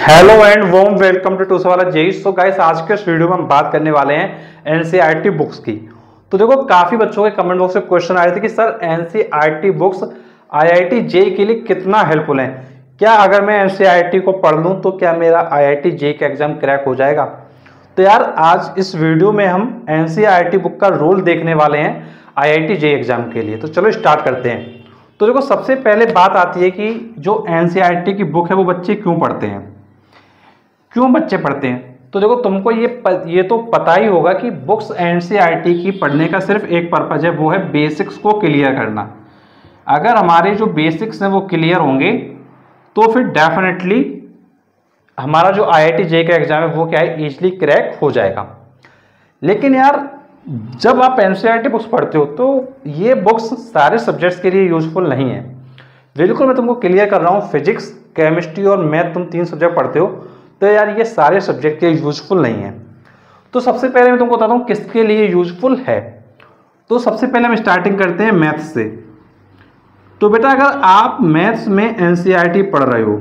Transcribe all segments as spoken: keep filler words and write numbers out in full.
Hello and warm welcome to टूसवाला JEE. So guys, आज के इस वीडियो में हम बात करने वाले हैं एनसीईआरटी बुक्स की। तो देखो, काफी बच्चों के कमेंट बॉक्स में क्वेश्चन आए थे कि sir NCERT books IIT JEE के लिए कितना हेल्पफुल है। क्या अगर मैं एनसीईआरटी को पढ़ लूँ तो क्या मेरा आईआईटी जेई का एग्जाम क्रैक हो जाएगा। तो यार, आज इस वीडियो में हम एनसीईआरटी बुक का रोल देखने वाले हैं आईआईटी जेई एग्जाम के लिए। तो चलो स्टार्ट करते हैं। तो देखो, सबसे पहले बात आती है कि जो एनसीईआरटी की बुक है वो बच्चे क्यों पढ़ते हैं, क्यों बच्चे पढ़ते हैं। तो देखो, तुमको ये प, ये तो पता ही होगा कि बुक्स एनसीईआरटी की पढ़ने का सिर्फ एक पर्पज है, वो है बेसिक्स को क्लियर करना। अगर हमारे जो बेसिक्स हैं वो क्लियर होंगे तो फिर डेफिनेटली हमारा जो आईआईटी जेई का एग्जाम है वो क्या है, इजीली क्रैक हो जाएगा। लेकिन यार, जब आप एनसीईआरटी बुक्स पढ़ते हो तो ये बुक्स सारे सब्जेक्ट्स के लिए यूजफुल नहीं है। बिल्कुल, मैं तुमको क्लियर कर रहा हूँ, फिजिक्स, केमिस्ट्री और मैथ, तुम तीन सब्जेक्ट पढ़ते हो तो यार ये सारे सब्जेक्ट के यूजफुल नहीं है। तो सबसे पहले मैं तुमको बताता हूँ किसके लिए यूजफुल है। तो सबसे पहले हम स्टार्टिंग करते हैं मैथ्स से। तो बेटा, अगर आप मैथ्स में एनसीईआरटी पढ़ रहे हो,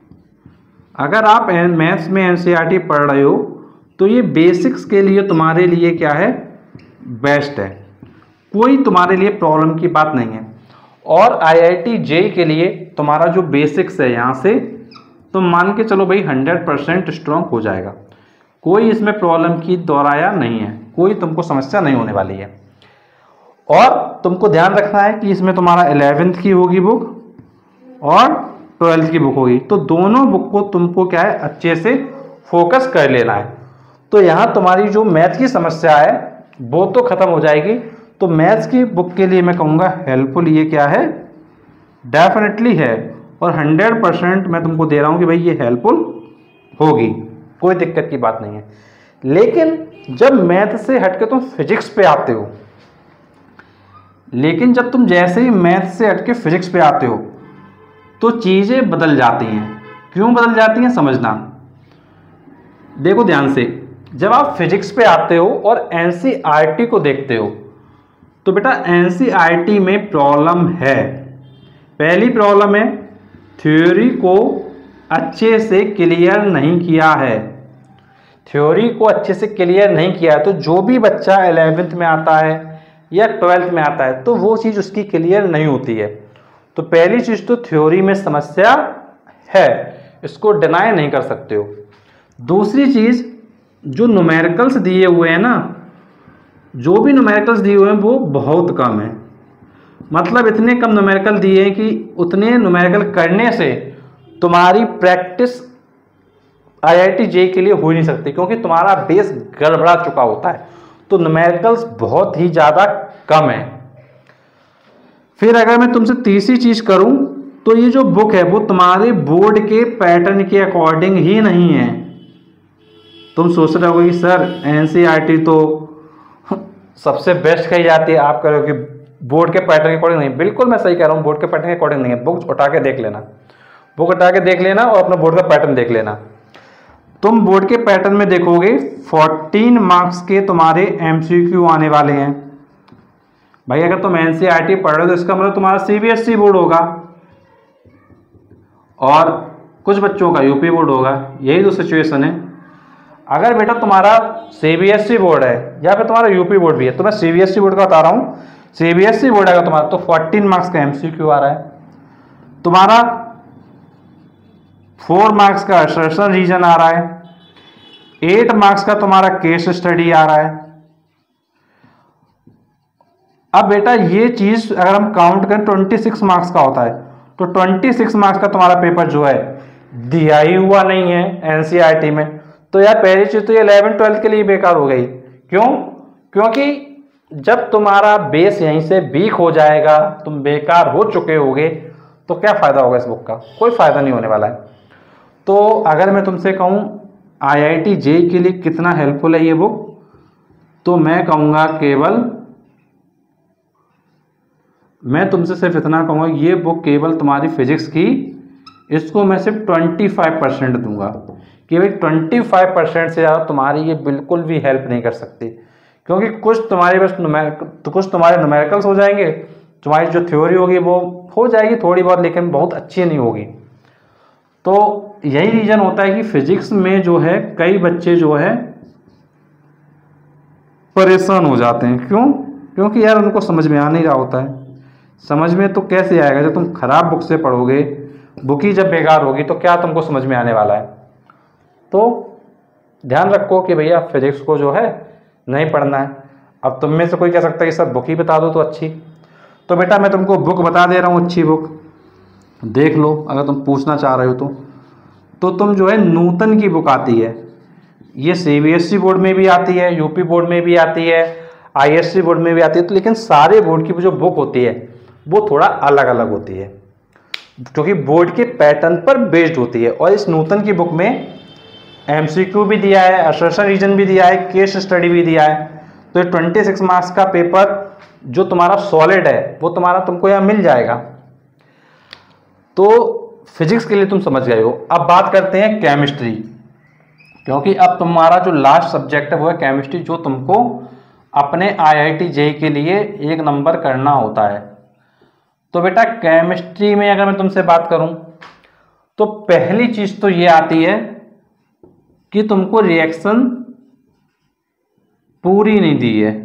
अगर आप मैथ्स में एनसीईआरटी पढ़ रहे हो तो ये बेसिक्स के लिए तुम्हारे लिए क्या है, बेस्ट है। कोई तुम्हारे लिए प्रॉब्लम की बात नहीं है। और आईआईटी जेई के लिए तुम्हारा जो बेसिक्स है यहाँ से तो मान के चलो भाई हंड्रेड परसेंट स्ट्रॉन्ग हो जाएगा। कोई इसमें प्रॉब्लम की दोहराया नहीं है, कोई तुमको समस्या नहीं होने वाली है। और तुमको ध्यान रखना है कि इसमें तुम्हारा इलेवेंथ की होगी बुक और ट्वेल्थ की बुक होगी, तो दोनों बुक को तुमको क्या है, अच्छे से फोकस कर लेना है। तो यहाँ तुम्हारी जो मैथ की समस्या है वो तो खत्म हो जाएगी। तो मैथ्स की बुक के लिए मैं कहूँगा हेल्पफुल ये क्या है, डेफिनेटली है। और हंड्रेड परसेंट मैं तुमको दे रहा हूँ कि भाई ये हेल्पफुल होगी, कोई दिक्कत की बात नहीं है। लेकिन जब मैथ से हटके तुम फिजिक्स पे आते हो, लेकिन जब तुम जैसे ही मैथ से हटके फिजिक्स पे आते हो तो चीज़ें बदल जाती हैं। क्यों बदल जाती हैं, समझना। देखो ध्यान से, जब आप फिजिक्स पे आते हो और एनसीईआरटी को देखते हो तो बेटा एनसीईआरटी में प्रॉब्लम है। पहली प्रॉब्लम है, थ्योरी को अच्छे से क्लियर नहीं किया है। थ्योरी को अच्छे से क्लियर नहीं किया है तो जो भी बच्चा इलेवेंथ में आता है या ट्वेल्थ में आता है तो वो चीज़ उसकी क्लियर नहीं होती है। तो पहली चीज़ तो थ्योरी में समस्या है, इसको डिनाई नहीं कर सकते हो। दूसरी चीज़, जो न्यूमेरिकल्स दिए हुए हैं ना, जो भी न्यूमेरिकल्स दिए हुए हैं वो बहुत कम है। मतलब इतने कम न्यूमेरिकल दिए हैं कि उतने न्यूमेरिकल करने से तुम्हारी प्रैक्टिस आईआईटी जेई के लिए हो ही नहीं सकती, क्योंकि तुम्हारा बेस गड़बड़ा चुका होता है। तो न्यूमेरिकल्स बहुत ही ज़्यादा कम है। फिर अगर मैं तुमसे तीसरी चीज़ करूं तो ये जो बुक है वो तुम्हारे बोर्ड के पैटर्न के अकॉर्डिंग ही नहीं है। तुम सोच रहे हो कि सर एनसीईआरटी तो सबसे बेस्ट कही जाती है, आप करोगे बोर्ड के पैटर्न के अकॉर्डिंग नहीं। बिल्कुल मैं सही कह रहा हूँ, बोर्ड के पैटर्न के अकॉर्डिंग नहीं है। बुक उठा के देख लेना, बुक उठा के देख लेना और अपना बोर्ड का पैटर्न देख लेना। तुम बोर्ड के पैटर्न में देखोगे फोर्टीन मार्क्स के तुम्हारे एमसीक्यू आने वाले हैं। भाई, अगर तुम एनसीईआरटी पढ़ रहे हो तो इसका मतलब तुम्हारा सीबीएसई बोर्ड होगा और कुछ बच्चों का यूपी बोर्ड होगा। यही तो सिचुएशन है। अगर बेटा तुम्हारा सीबीएसई बोर्ड है या फिर तुम्हारा यूपी बोर्ड भी है, तो मैं सीबीएसई बोर्ड का बता रहा हूँ, सीबीएसई बोर्ड है तुम्हारा तो फोर्टीन मार्क्स का एमसीक्यू आ रहा है। तुम्हारा फोर मार्क्स का असर्शन रीजन आ रहा है। एट मार्क्स का तुम्हारा केस स्टडी आ रहा है। अब बेटा ये चीज अगर हम काउंट करें ट्वेंटी सिक्स मार्क्स का होता है, तो ट्वेंटी सिक्स मार्क्स का तुम्हारा पेपर जो है दिया ही हुआ नहीं है एनसीईआरटी में। तो यार पहली चीज तो ये इलेवन ट्वेल्थ के लिए बेकार हो गई। क्यों? क्योंकि जब तुम्हारा बेस यहीं से वीक हो जाएगा, तुम बेकार हो चुके होगे, तो क्या फायदा होगा इस बुक का? कोई फायदा नहीं होने वाला है। तो अगर मैं तुमसे कहूँ आईआईटी जेई के लिए कितना हेल्पफुल है ये बुक, तो मैं कहूँगा केवल मैं तुमसे सिर्फ इतना कहूँगा, ये बुक केवल तुम्हारी फिजिक्स की, इसको मैं सिर्फ ट्वेंटी फाइव परसेंट दूंगा कि भाई ट्वेंटी फाइव परसेंट से ज़्यादा तुम्हारी ये बिल्कुल भी हेल्प नहीं कर सकती। क्योंकि कुछ तुम्हारे बस तो कुछ तुम्हारे न्यूमेरिकल्स हो जाएंगे, तुम्हारी जो थ्योरी होगी वो हो जाएगी थोड़ी बहुत, लेकिन बहुत अच्छी नहीं होगी। तो यही रीज़न होता है कि फिजिक्स में जो है कई बच्चे जो है परेशान हो जाते हैं। क्यों? क्योंकि यार उनको समझ में आ नहीं रहा होता है। समझ में तो कैसे आएगा जब तुम खराब बुक से पढ़ोगे, बुक ही जब बेकार होगी तो क्या तुमको समझ में आने वाला है। तो ध्यान रखो कि भैया फिजिक्स को जो है नहीं पढ़ना है। अब तुम में से कोई कह सकता है कि सर बुक ही बता दो तो अच्छी, तो बेटा मैं तुमको बुक बता दे रहा हूँ, अच्छी बुक देख लो अगर तुम पूछना चाह रहे हो तो। तो तुम जो है नूतन की बुक आती है, ये सीबीएसई बोर्ड में भी आती है, यूपी बोर्ड में भी आती है, आईएससी बोर्ड में भी आती है। तो लेकिन सारे बोर्ड की जो बुक होती है वो थोड़ा अलग अलग होती है, क्योंकि बोर्ड के पैटर्न पर बेस्ड होती है। और इस नूतन की बुक में एमसीक्यू भी दिया है, असर्शन रीजन भी दिया है, केस स्टडी भी दिया है। तो ये छब्बीस मार्क्स का पेपर जो तुम्हारा सॉलिड है वो तुम्हारा तुमको यहाँ मिल जाएगा। तो फिजिक्स के लिए तुम समझ गए हो। अब बात करते हैं केमिस्ट्री, क्योंकि अब तुम्हारा जो लास्ट सब्जेक्ट है वो है केमिस्ट्री, जो तुमको अपने आईआईटी जेईई के लिए एक नंबर करना होता है। तो बेटा केमिस्ट्री में अगर मैं तुमसे बात करूं तो पहली चीज तो ये आती है कि तुमको रिएक्शन पूरी नहीं दी है।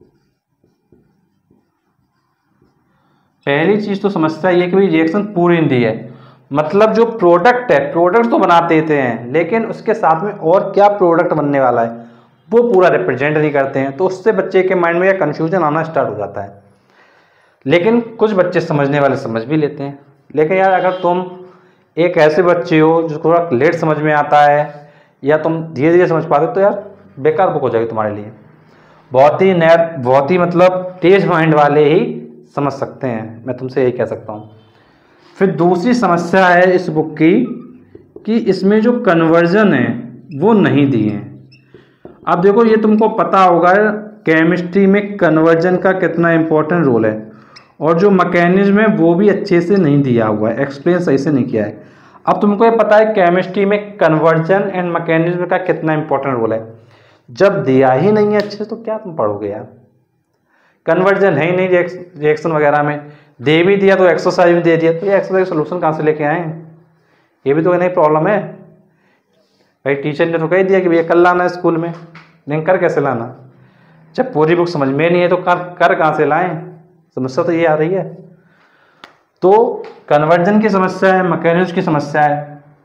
पहली चीज तो समस्या ये कि भाई रिएक्शन पूरी नहीं दी है, मतलब जो प्रोडक्ट है, प्रोडक्ट तो बना देते हैं लेकिन उसके साथ में और क्या प्रोडक्ट बनने वाला है वो पूरा रिप्रेजेंट नहीं करते हैं। तो उससे बच्चे के माइंड में कंफ्यूजन आना स्टार्ट हो जाता है। लेकिन कुछ बच्चे समझने वाले समझ भी लेते हैं। लेकिन यार अगर तुम एक ऐसे बच्चे हो जो थोड़ा लेट समझ में आता है या तुम धीरे धीरे समझ पाते तो यार बेकार बुक हो जाएगी तुम्हारे लिए। बहुत ही नया, बहुत ही मतलब तेज माइंड वाले ही समझ सकते हैं, मैं तुमसे यही कह सकता हूँ। फिर दूसरी समस्या है इस बुक की कि इसमें जो कन्वर्जन है वो नहीं दिए हैं। अब देखो ये तुमको पता होगा केमिस्ट्री में कन्वर्जन का कितना इंपॉर्टेंट रोल है, और जो मैकेनिज्म है वो भी अच्छे से नहीं दिया हुआ है, एक्सप्लेन सही से नहीं किया है। अब तुमको ये पता है केमिस्ट्री में कन्वर्जन एंड मैकेनिज्म का कितना इंपॉर्टेंट रोल है, जब दिया ही नहीं है अच्छे तो क्या तुम पढ़ोगे यार। कन्वर्जन है ही नहीं रिएक्शन वगैरह में, दे भी दिया तो एक्सरसाइज भी दे दिया, तो ये एक्सरसाइज सोल्यूशन कहाँ से लेके आए? ये भी तो नहीं प्रॉब्लम है भाई। टीचर ने तो कह दिया कि भैया कल लाना है स्कूल में, लेकिन कर कैसे लाना? जब पूरी बुक समझ में नहीं है तो कर कर कहाँ से लाएं? समस्या तो ये आ रही है। तो कन्वर्जन की समस्या है, मैकेनिज्म की समस्या है।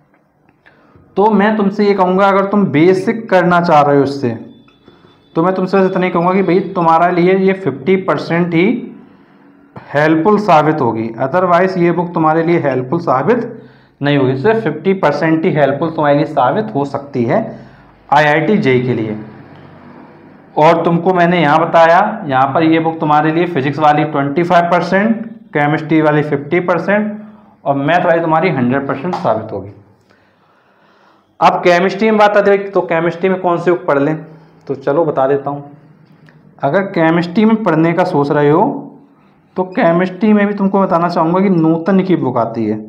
तो मैं तुमसे ये कहूँगा अगर तुम बेसिक करना चाह रहे हो इससे, तो मैं तुमसे इतना ही कहूँगा कि भाई तुम्हारे लिए ये फिफ्टी परसेंट ही हेल्पफुल साबित होगी, अदरवाइज ये बुक तुम्हारे लिए हेल्पफुल साबित नहीं होगी। सिर्फ फिफ्टी परसेंट ही हेल्पफुल तुम्हारे लिए साबित हो सकती है आईआईटी जेईई के लिए। और तुमको मैंने यहाँ बताया, यहाँ पर ये बुक तुम्हारे लिए फिजिक्स वाली पच्चीस परसेंट, केमिस्ट्री वाली पचास परसेंट और मैथ वाली तुम्हारी सौ परसेंट साबित होगी। अब केमिस्ट्री में बात आती है तो केमिस्ट्री में कौन सी बुक पढ़ लें, तो चलो बता देता हूँ। अगर केमिस्ट्री में पढ़ने का सोच रहे हो तो केमिस्ट्री में भी तुमको बताना चाहूँगा कि नूतन की बुक आती है।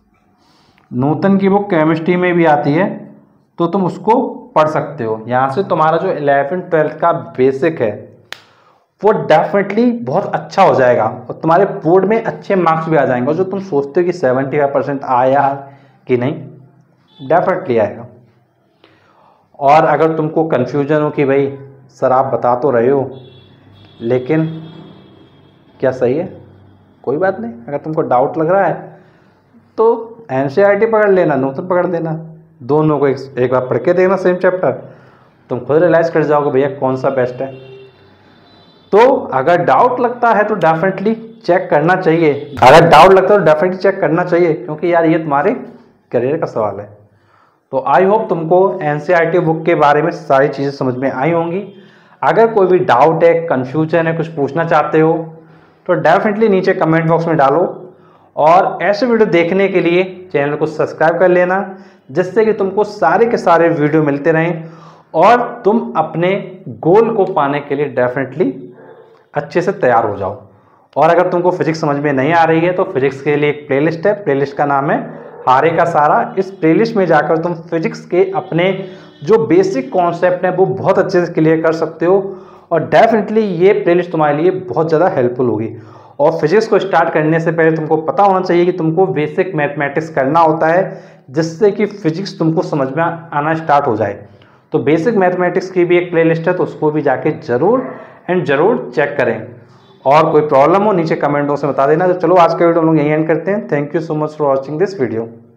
नूतन की बुक केमिस्ट्री में भी आती है, तो तुम उसको पढ़ सकते हो। यहाँ से तुम्हारा जो इलेवेंथ ट्वेल्थ का बेसिक है वो डेफिनेटली बहुत अच्छा हो जाएगा और तुम्हारे बोर्ड में अच्छे मार्क्स भी आ जाएंगे। और जो तुम सोचते हो कि सेवेंटी फाइव परसेंट आया कि नहीं, डेफिनेटली आएगा। और अगर तुमको कन्फ्यूजन हो कि भाई सर आप बता तो रहे हो लेकिन क्या सही है, कोई बात नहीं। अगर तुमको डाउट लग रहा है तो एनसीईआरटी पकड़ लेना, नूतन पकड़ लेना, दोनों को एक, एक बार पढ़ के देखना सेम चैप्टर, तुम खुद रियलाइज कर जाओगे भैया कौन सा बेस्ट है। तो अगर डाउट लगता है तो डेफिनेटली चेक करना चाहिए, अगर डाउट लगता है तो डेफिनेटली चेक करना चाहिए, क्योंकि यार ये तुम्हारे करियर का सवाल है। तो आई होप तुमको एनसीईआरटी बुक के बारे में सारी चीज़ें समझ में आई होंगी। अगर कोई भी डाउट है, कन्फ्यूजन है, कुछ पूछना चाहते हो तो डेफिनेटली नीचे कमेंट बॉक्स में डालो। और ऐसे वीडियो देखने के लिए चैनल को सब्सक्राइब कर लेना, जिससे कि तुमको सारे के सारे वीडियो मिलते रहें और तुम अपने गोल को पाने के लिए डेफिनेटली अच्छे से तैयार हो जाओ। और अगर तुमको फिजिक्स समझ में नहीं आ रही है तो फिजिक्स के लिए एक प्लेलिस्ट है, प्लेलिस्ट का नाम है हारे का सारा। इस प्लेलिस्ट में जाकर तुम फिजिक्स के अपने जो बेसिक कॉन्सेप्ट हैं वो बहुत अच्छे से क्लियर कर सकते हो और डेफिनेटली ये प्लेलिस्ट तुम्हारे लिए बहुत ज़्यादा हेल्पफुल होगी। और फिजिक्स को स्टार्ट करने से पहले तुमको पता होना चाहिए कि तुमको बेसिक मैथमेटिक्स करना होता है, जिससे कि फिजिक्स तुमको समझ में आना स्टार्ट हो जाए। तो बेसिक मैथमेटिक्स की भी एक प्लेलिस्ट है, तो उसको भी जाके जरूर एंड जरूर चेक करें। और कोई प्रॉब्लम हो नीचे कमेंट बॉक्स में बता देना। तो चलो आज के वीडियो हम लोग यहीं एंड करते हैं। Thank you so much for watching this video.